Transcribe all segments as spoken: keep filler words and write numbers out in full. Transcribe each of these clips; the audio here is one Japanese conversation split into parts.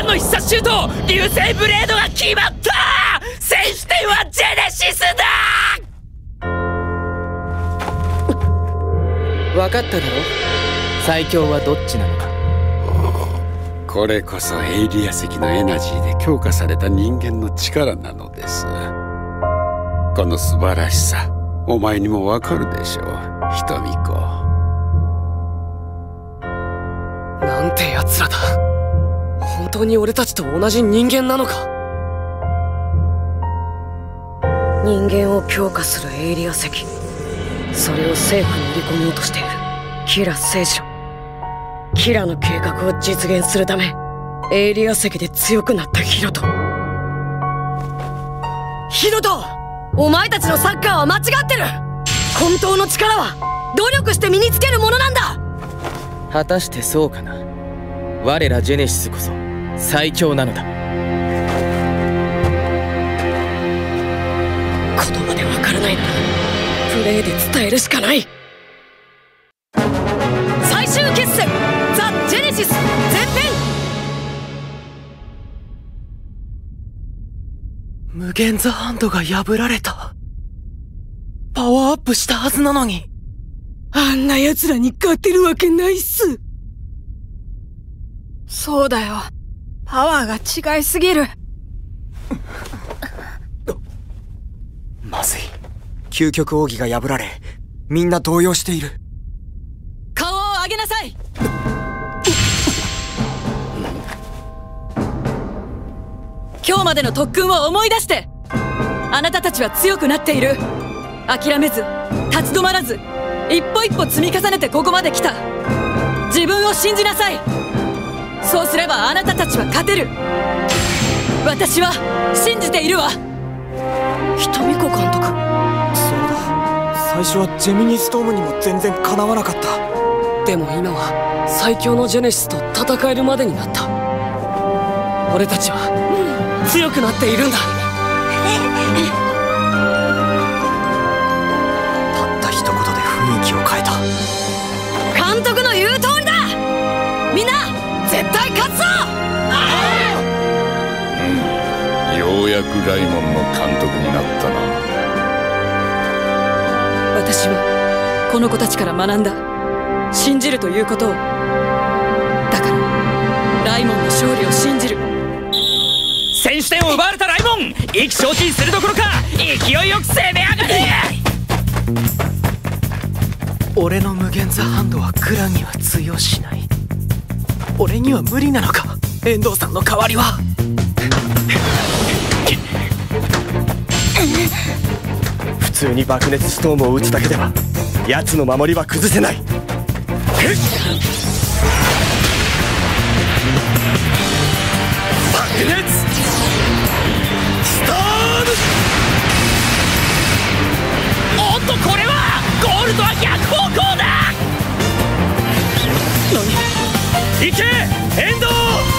の必殺シュート、流星ブレードが決まった。戦士点はジェネシスだ。 分かっただろ、最強はどっちなのか。 これこそエイリア石のエナジーで強化された人間の力なのです。この素晴らしさ、お前にもわかるでしょう、瞳子。 なんて奴らだ。本当に俺たちと同じ人間なのか。 人間を強化するエイリア石、それを政府に入れ込もうとしているキラ聖女。キラの計画を実現するため、エイリア石で強くなったヒロト。ヒロト、お前たちのサッカーは間違ってる。本当の力は努力して身につけるものなんだ。 果たしてそうかな。我らジェネシスこそ最強なのだ。 言葉でわからないならプレーで伝えるしかない。最終決戦、ザ・ジェネシス前編。 無限ザハンドが破られた。パワーアップしたはずなのに。 あんな奴らに勝てるわけないっす。そうだよ、パワーが違いすぎる。 まずい、究極奥義が破られ、みんな動揺している。 顔を上げなさい。今日までの特訓を思い出して。あなたたちは強くなっている。諦めず立ち止まらず、一歩一歩積み重ねてここまで来た。自分を信じなさい。そうすればあなたたちは勝てる。私は信じているわ。 瞳子監督。そうだ、最初はジェミニストームにも全然かなわなかった。 でも今は最強のジェネシスと戦えるまでになった。俺たちは強くなっているんだ。 たった一言で雰囲気を変えた。 監督の言う通りだ。みんな絶対勝つぞ。 うん、ようやくライモンの監督になったな。 私はこの子たちから学んだ。信じるということを。だからライモンの勝利を信じる。 先取点を奪われたライモン、意気消沈するどころか勢いよく攻め上がる。 俺の無限ザハンドはグランには通用しない。俺には無理なのか、遠藤さんの代わりは。 普通に爆熱ストームを撃つだけでは奴の守りは崩せない。 爆熱ストーム。おっと、これはゴールとは逆方向だ。何、行け遠藤。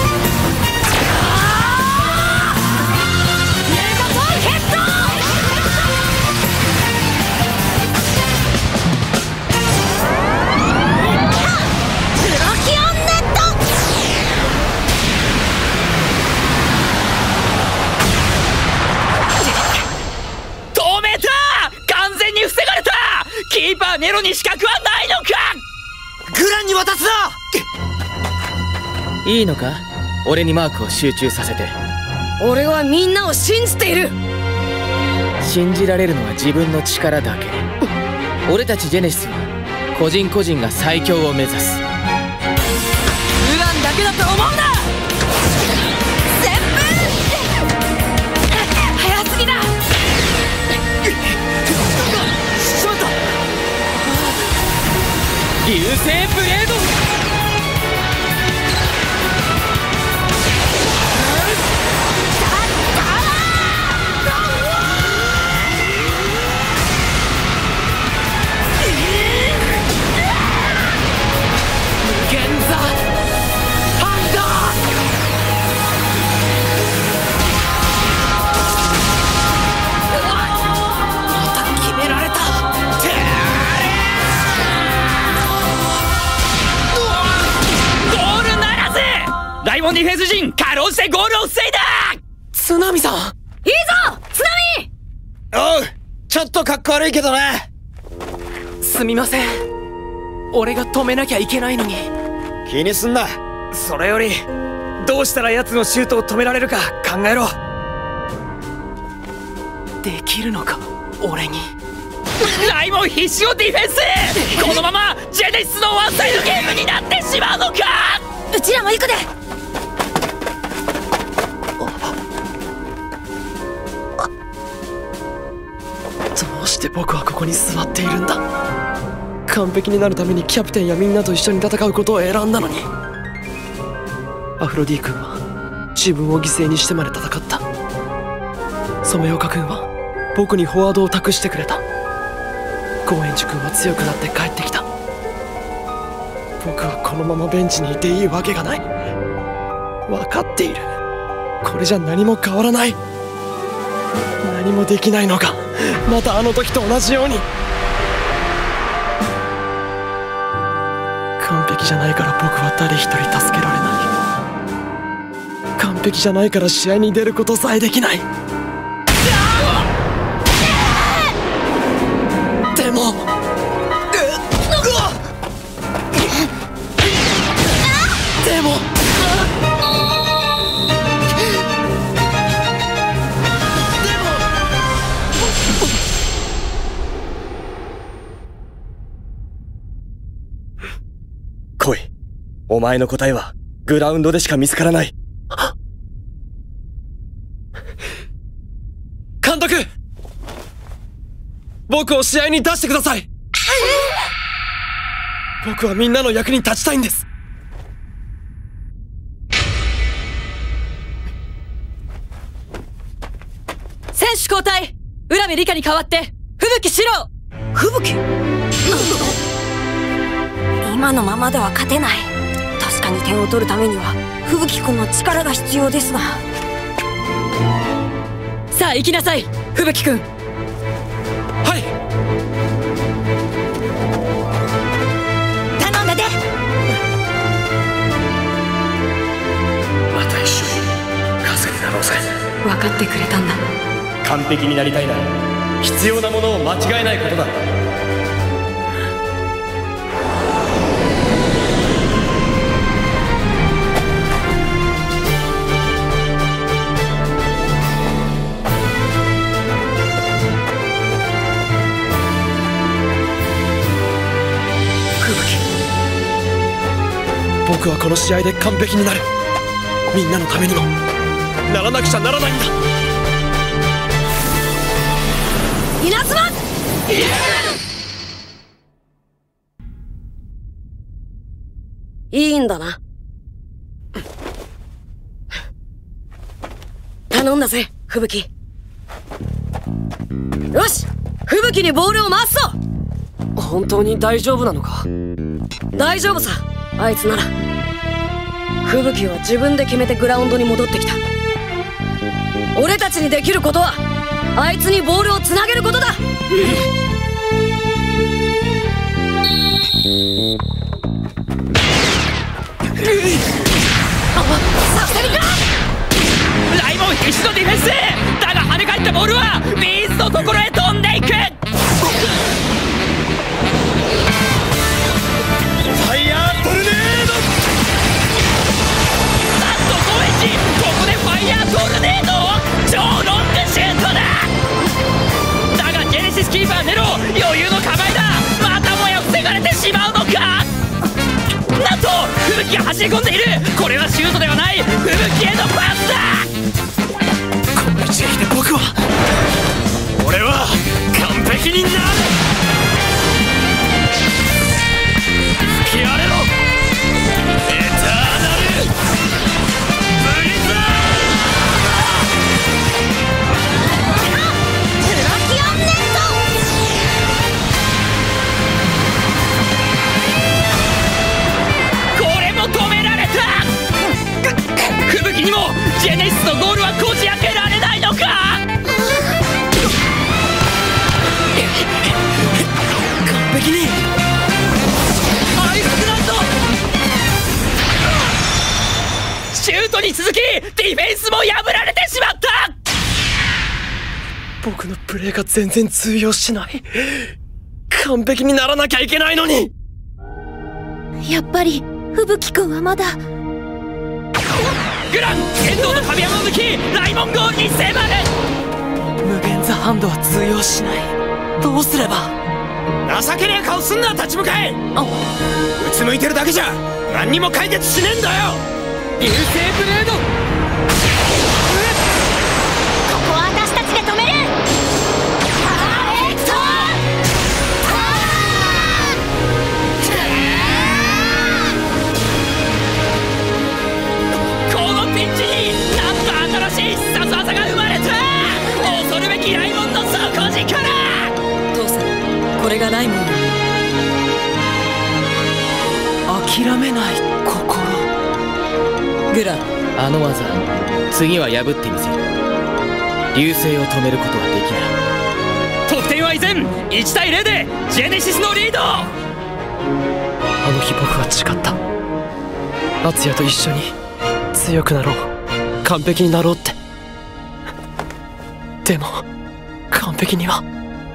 キーパーネロに死角はないのか。 グランに渡すな。いいのか、俺にマークを集中させて。 俺はみんなを信じている。 信じられるのは自分の力だけ。俺たちジェネシスは個人個人が最強を目指す。 グランだけだと思うな。全部早すぎだ。 流星ブレード。無限ザハンド。また決められた。 モンディフェンス陣かろうじてゴールを防いだ。 津波さん。 いいぞ津波。 おう、ちょっとかっこ悪いけどな。 すみません、俺が止めなきゃいけないのに。 気にすんな。 それよりどうしたら奴のシュートを止められるか考えろ。できるのか俺に。 ライモン必死のディフェンス。このままジェネシスのワンサイドゲームになってしまうのか。 うちらも行くで。 どうして僕はここに座っているんだ。完璧になるためにキャプテンやみんなと一緒に戦うことを選んだのに。アフロディ君は自分を犠牲にしてまで戦った。染岡君は僕にフォワードを託してくれた。高円寺君は強くなって帰ってきた。僕はこのままベンチにいていいわけがない。分かっている。これじゃ何も変わらない。何もできないのか。またあの時と同じように。完璧じゃないから僕は誰一人助けられない。完璧じゃないから試合に出ることさえできない。でもでも来い。お前の答えはグラウンドでしか見つからない。 監督、僕を試合に出してください。僕はみんなの役に立ちたいんです。 選手交代。浦部理香に代わって吹雪四郎。吹雪、 今のままでは勝てない。確かに点を取るためには吹雪君の力が必要ですが。 さあ行きなさい吹雪君。 はい。 頼んだで。 また一緒に風になろうぜ。 分かってくれたんだ。 完璧になりたいなら必要なものを間違えないことだ。 僕はこの試合で完璧になる。みんなのためにもならなくちゃならないんだ。 稲妻。 いいんだな。頼んだぜ吹雪。よし、吹雪にボールを回すぞ。 本当に大丈夫なのか。 大丈夫さ。あいつなら。吹雪は自分で決めてグラウンドに戻ってきた。俺たちにできることはあいつにボールをつなげることだ。させるか。 ライモン必死のディフェンスだが、跳ね返ったボールはビーズのところへ飛んでいく。 ファイヤートルネード。 なんと高円寺、ここでファイヤートルネード。超ロングシュートだ。だがジェネシスキーパーネロ余裕の構えだ。またもや防がれてしまうのか。なんと吹雪が走り込んでいる。これはシュートではない、吹雪へのパスだ。 この一撃で僕は俺は完璧になる。吹き荒れろエターナルブリザプロキオンネット。 これも止められた。吹雪にもジェネシスのゴールはこじ開けられないのか。 トに続きディフェンスも破られてしまった。 僕のプレーが全然通用しない。完璧にならなきゃいけないのに。 やっぱり吹雪君はまだ。 グラン剣道の壁山を抜きライモンゴールに迫る。 無限ザハンドは通用しない。どうすれば。 情けねえ顔すんな、立ち向かえ。うつむいてるだけじゃ何にも解決しねえんだよ。 流星ブレード。 ここは私たちで止める。パーフェクト。 このピンチになんと新しい必殺技が生まれた。恐るべきライモンの底力。 父さん、これがライモン。 諦めない心。 グラン、あの技次は破ってみせる。流星を止めることはできない。得点は依然いちたいゼロでジェネシスのリード。 あの日僕は誓った。敦也と一緒に強くなろう、完璧になろうって。でも完璧には。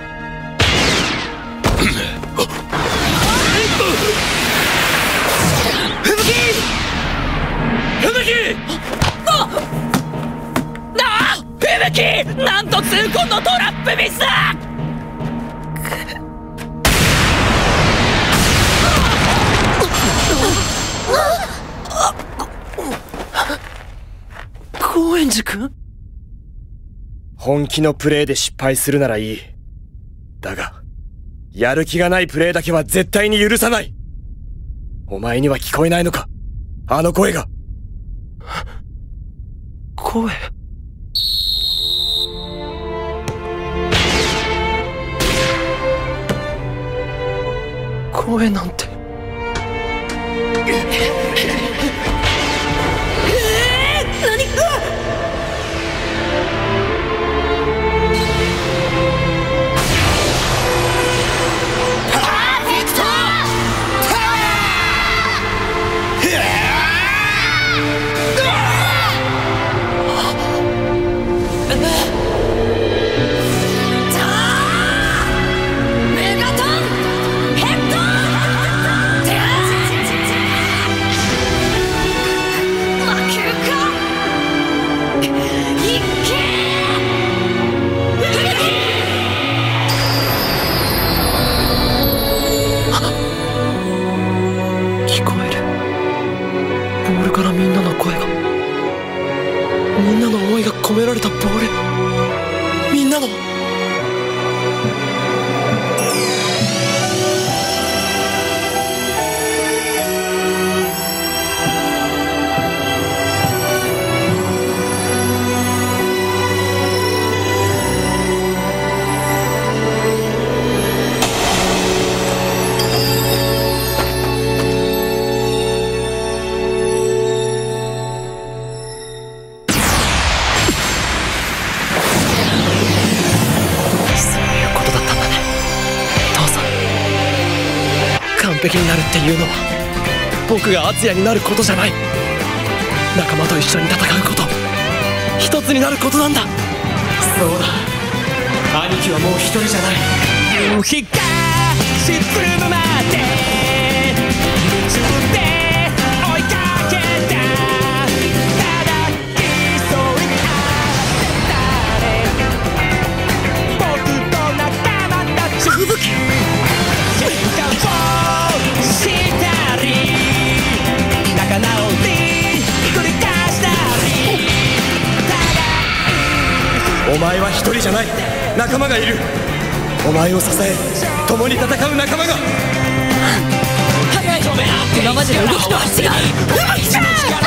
吹雪！吹雪！ああ！吹雪！なんと痛恨のトラップミスだ！ 高円寺君？ 本気のプレーで失敗するならいい。だがやる気がないプレーだけは絶対に許さない。お前には聞こえないのか、あの声が。 声？声なんて。 聞こえる。ボールからみんなの声が、みんなの思いが込められたボール、みんなの。完璧になるっていうのは僕が敦也になることじゃない。仲間と一緒に戦うこと、一つになることなんだ。そうだ、兄貴はもう一人じゃない。 夕日が沈むまで夢中で追いかけた。ただ競い合ってたね、僕と仲間たち。吹雪喧嘩をしたり仲直り繰り返したり。 お前は一人じゃない、仲間がいる。お前を支え共に戦う仲間が。 早い、今までの動きとは違う。吹雪ちゃん、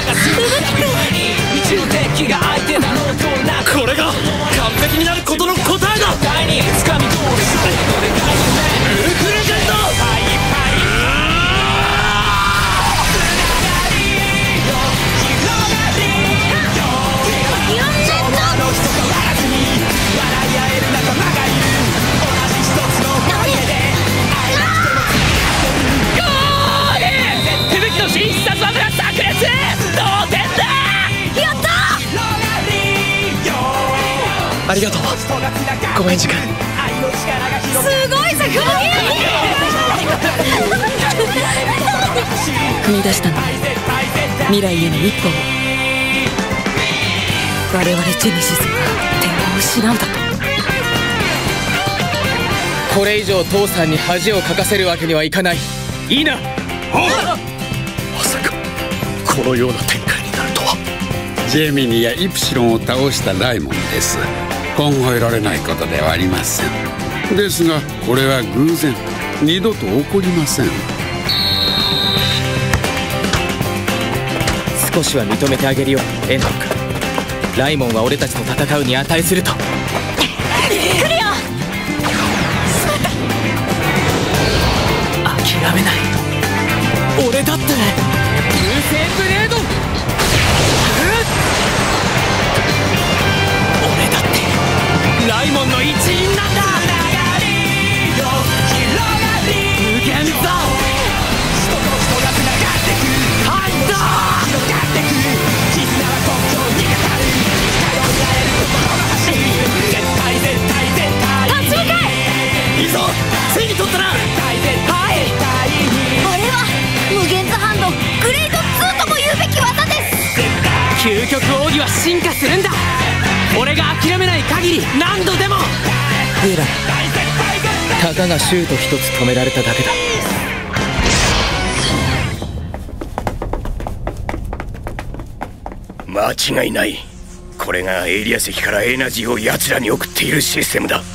これが完璧になることの答えだ。ウルフレジェンド。 吹雪の新必殺技が炸裂。 ありがとう。ごめん、時間。 すごいぜ、ふぶき。踏み出したの。未来への一歩を。我々ジェネシスが点を失うだと。 これ以上父さんに恥をかかせるわけにはいかない。いいな。 まさかこのような展開になるとは。ジェミニやイプシロンを倒したライモンです。考えられないことではありません。ですがこれは偶然、二度と起こりません。 少しは認めてあげるよ、エンド君。ライモンは俺たちと戦うに値すると。 来るよ。 諦めない。俺だって。 流星ブレード。 俺だってライモンの一員なんだ。無限座ハンド。 立ち向かえ。 いいぞ、ついに取ったな。はい。 俺は無限座ハンドグレードツーとも言うべき技です。 究極奥義は進化するんだ。俺が諦めない限り何度でも。 エラたかがシュート一つ止められただけだ。 間違いない。これがエイリア石からエナジーを奴らに送っているシステムだ。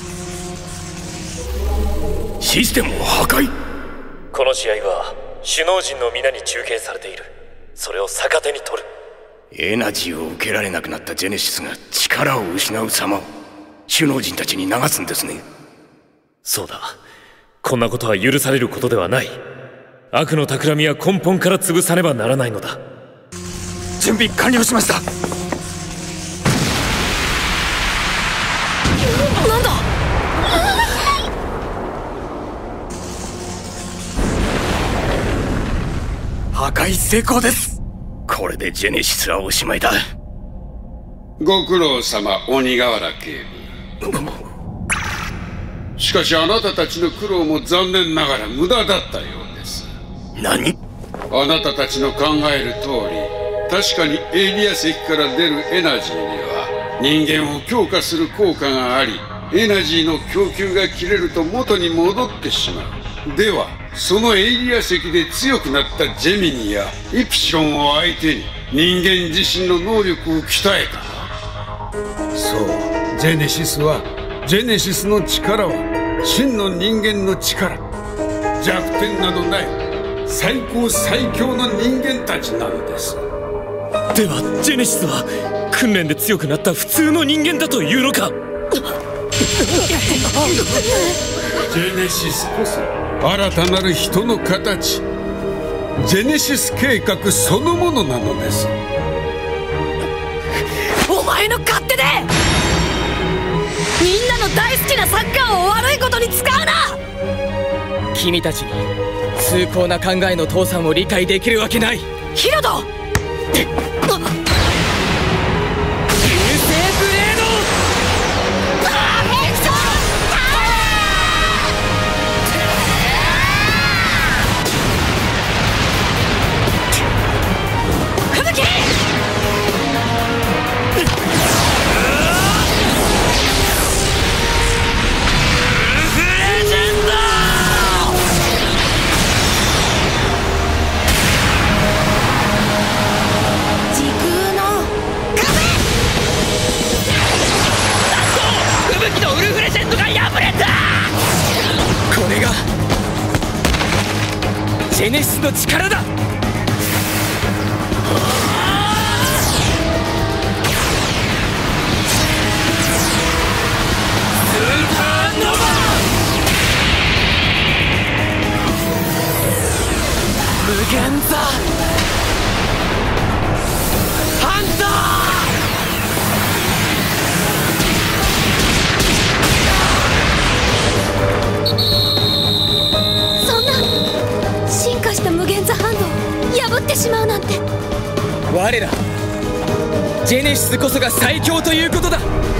システムを破壊。 この試合は首脳陣の皆に中継されている。それを逆手に取る。 エナジーを受けられなくなったジェネシスが力を失う様を首脳陣たちに流すんですね。 そうだ。こんなことは許されることではない。悪の企みは根本から潰さねばならないのだ。 準備完了しました。 なんだ。 破壊成功です。 これでジェネシスはおしまいだ。 ご苦労様、鬼瓦警部。しかしあなたたちの苦労も残念ながら無駄だったようです。 何？ あなたたちの考える通り、確かにエイリア石から出るエナジーには人間を強化する効果があり、エナジーの供給が切れると元に戻ってしまう。ではそのエイリア石で強くなったジェミニやイプシロンを相手に人間自身の能力を鍛えた。そう、ジェネシスはジェネシスの力は真の人間の力、弱点などない最高最強の人間たちなのです。 ではジェネシスは訓練で強くなった普通の人間だというのか。 ジェネシスこそ新たなる人の形、ジェネシス計画そのものなのです。 お前の勝手でみんなの大好きなサッカーを悪いことに使うな。 君たちに崇高な考えの父さんを理解できるわけない。 ヒロド。流星ブレード。パーフェクト吹雪。 これがジェネシスの力だ。 無限座ハンター。そんな進化した無限座ハンドを破ってしまうなんて。 我らジェネシスこそが最強ということだ。